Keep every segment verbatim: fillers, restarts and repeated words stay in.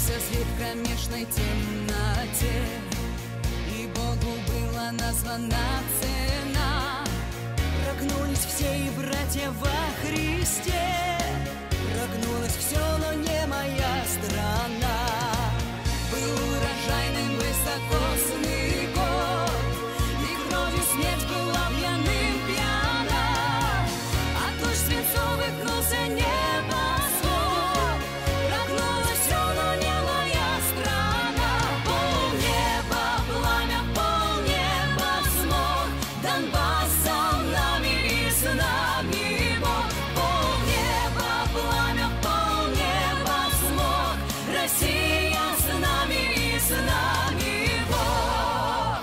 Зажегся свет в кромешной темноте, и Богу была названа цена. Прогнулись все и братья во Христе, прогнулось все, но не моя страна. Был урожайным высокосный год, и кровью смерть была пьяным пьяна. А тучь свинцовых кнулся небосвод, прогнулось все, но не моя страна. Полнеба пламя, полнеба смог, Донбасс за нами и с нами Бог. Полнеба пламя, полнеба смог, Россия с нами и с нами Бог.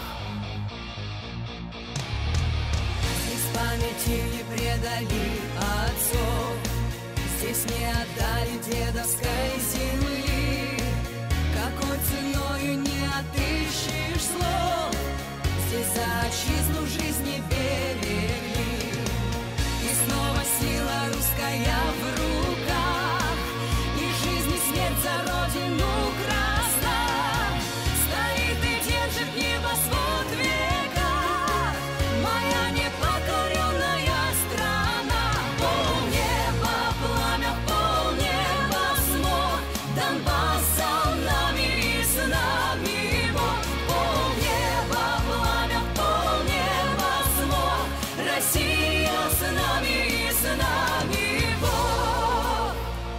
Здесь памяти не предали отцов, здесь не отдали дедовской земли. Какой ценою не отыщешь слов, здесь за отчизну жизни берегли. И снова сила русская в руках, и жизнь и смерть за родину красна. Стоит и держит небосвод в веках моя непокоренная страна. Полнеба пламя, полнеба смог, Донбасс за нами и с нами Бог. Полнеба пламя, полнеба смог, Россия с нами и с нами Бог.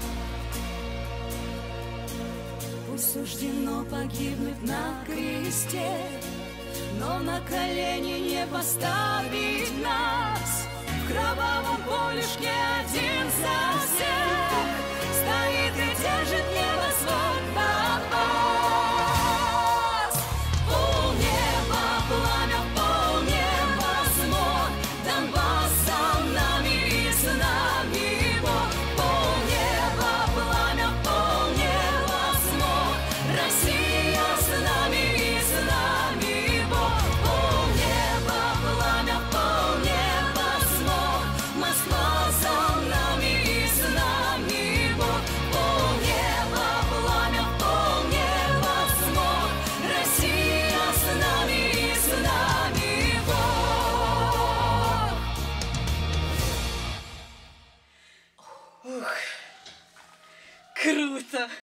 Пусть суждено погибнуть на кресте, но на колени не поставить нас. В кровавом полюшке один за всех стоит и держит небосвод Донбасс. Полнеба пламя, полнеба смог, Донбасс за нами и с нами Бог. Полнеба пламя, полнеба смог, Россия с нами и с нами Бог. Полнеба пламя, полнеба смог, Москва за нами и с нами Бог. Полнеба пламя, полнеба смог, Россия с нами и с нами Бог. Ух, круто!